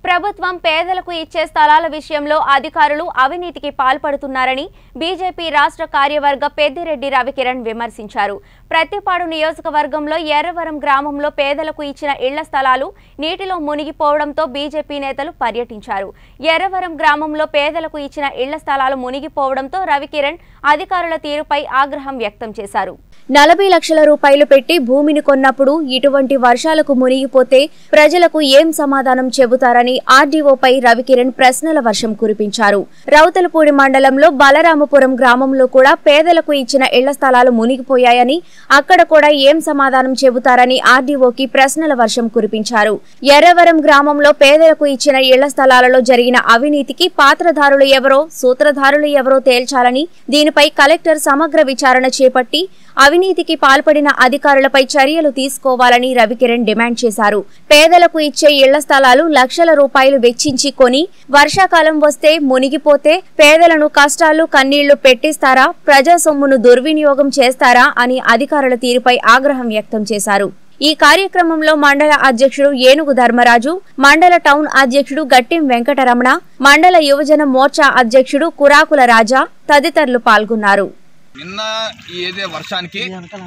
ప్రభుత్వం పేదలకు ఇచ్చే స్థలాల విషయంలో అధికారులు అవినీతికి పాల్పడుతున్నారని బీజేపీ రాష్ట్ర కార్యవర్గ పెద్దిరెడ్డి రవికిరణ్ విమర్శించారు. ప్రత్తిపాడు నియోజకవర్గంలో ఎర్రవరం గ్రామంలో పేదలకు ఇచ్చిన ఇళ్ల స్థలాలు నీటిలో మునిగిపోవడంతో బీజేపీ నేతలు పర్యటించారు. ఎర్రవరం గ్రామంలో పేదలకు ఇచ్చిన ఇళ్ల స్థలాలు మునిగిపోవడంతో రవికిరణ్ అధికారుల తీరుపై ఆగ్రహం వ్యక్తం చేశారు. 40 లక్షల రూపాయలు పెట్టి భూమిని కొన్నప్పుడు ఇటువంటి వర్షాలకు మునిగిపోతే ప్రజలకు ఏం సమాధానం చెబుతారని ఆర్డీఓపై రవికిరణ్ ప్రశ్నల వర్షం కురిపించారు. రౌతలపూడి మండలంలో బలరామపురం గ్రామంలో కూడా పేదలకు ఇచ్చిన ఇళ్ల స్థలాలు మునిగిపోయాయని, అక్కడ కూడా ఏం సమాధానం చెబుతారని ఆర్డీఓకి ప్రశ్నల వర్షం కురిపించారు. ఎర్రవరం గ్రామంలో పేదలకు ఇచ్చిన ఇళ్ల స్థలాలలో జరిగిన అవినీతికి పాత్రధారులు ఎవరో, సూత్రధారులు ఎవరో తేల్చాలని, దీనిపై కలెక్టర్ సమగ్ర విచారణ చేపట్టి అవినీతికి పాల్పడిన అధికారులపై చర్యలు తీసుకోవాలని రవికిరణ్ డిమాండ్ చేశారు. పేదలకు ఇచ్చే ఇళ్ల స్థలాలు లక్షల రూపాయలు వెచ్చించి కొని వర్షాకాలం వస్తే మునిగిపోతే పేదలను కష్టాలు కన్నీళ్లు పెట్టిస్తారా, ప్రజా సొమ్మును దుర్వినియోగం చేస్తారా అని అధికారుల తీరుపై ఆగ్రహం వ్యక్తం చేశారు. ఈ కార్యక్రమంలో మండల అధ్యక్షుడు ఏనుగు ధర్మరాజు, మండల టౌన్ అధ్యక్షుడు గట్టిం వెంకటరమణ, మండల యువజన మోర్చా అధ్యక్షుడు కురాకుల రాజా తదితరులు పాల్గొన్నారు. నిన్న ఏదే వర్షానికి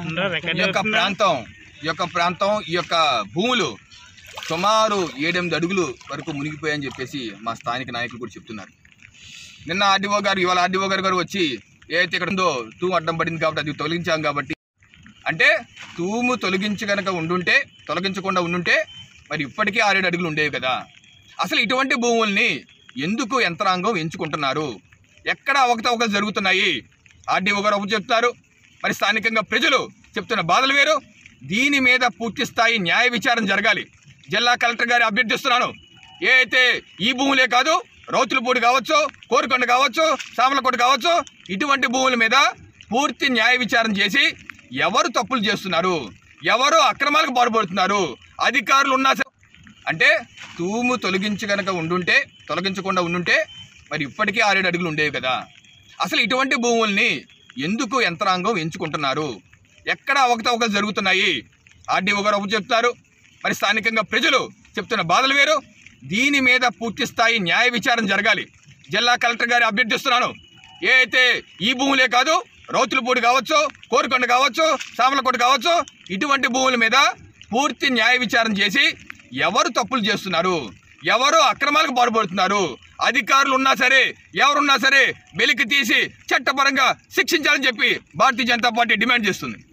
ఈ యొక్క భూములు సుమారు 7-8 అడుగులు వరకు మునిగిపోయాయని చెప్పేసి మా స్థానిక నాయకులు కూడా చెప్తున్నారు. నిన్న ఆర్డీఓ గారు, ఇవాళ ఆర్డీఓ గారు వచ్చి ఏదైతే ఇక్కడ ఉందో తూము అడ్డం పడింది కాబట్టి అది తొలగించాం కాబట్టి, అంటే తూము తొలగించకుండా ఉండుంటే మరి ఇప్పటికే 6-7 అడుగులు ఉండేవి కదా. అసలు ఇటువంటి భూముల్ని ఎందుకు యంత్రాంగం ఎంచుకుంటున్నారు? ఎక్కడ అవకతవకలు జరుగుతున్నాయి? ఆర్డీఓ గారు ఒకటి చెప్తారు, మరి స్థానికంగా ప్రజలు చెప్తున్న బాధలు వేరు. దీని మీద పూర్తి స్థాయి న్యాయ విచారణ జరగాలి. జిల్లా కలెక్టర్ గారి అభ్యర్థిస్తున్నాను, ఏ అయితే ఈ భూములే కాదు, రౌతులపూడి కావచ్చు, కోరుకొండ కావచ్చు, సామలకోట కావచ్చు, ఇటువంటి భూముల మీద పూర్తి న్యాయ విచారణ చేసి ఎవరు తప్పులు చేస్తున్నారు, ఎవరు అక్రమాలకు పాల్పడుతున్నారు, అధికారులు ఉన్నా అంటే తూము తొలగించకుండా ఉండుంటే మరి ఇప్పటికే 6-7 అడుగులు ఉండేవి కదా. అసలు ఇటువంటి భూముల్ని ఎందుకు యంత్రాంగం ఎంచుకుంటున్నారు? ఎక్కడ అవకతవకలు జరుగుతున్నాయి? ఆర్డీఓ గారు ఒకటి చెప్తారు, మరి స్థానికంగా ప్రజలు చెప్తున్న బాధలు వేరు. దీని మీద పూర్తి స్థాయి న్యాయ విచారణ జరగాలి. జిల్లా కలెక్టర్ గారి అభ్యర్థిస్తున్నాను, ఏ అయితే ఈ భూములే కాదు, రౌతులపూడి కావచ్చు, కోరుకొండ కావచ్చు, సామలకోట కావచ్చు, ఇటువంటి భూముల మీద పూర్తి న్యాయ విచారణ చేసి ఎవరు తప్పులు చేస్తున్నారు, ఎవరు అక్రమాలకు పాల్పడుతున్నారు, అధికారులు ఉన్నా సరే, ఎవరున్నా సరే వెలికి తీసి చట్టపరంగా శిక్షించాలని చెప్పి భారతీయ జనతా పార్టీ డిమాండ్ చేస్తుంది.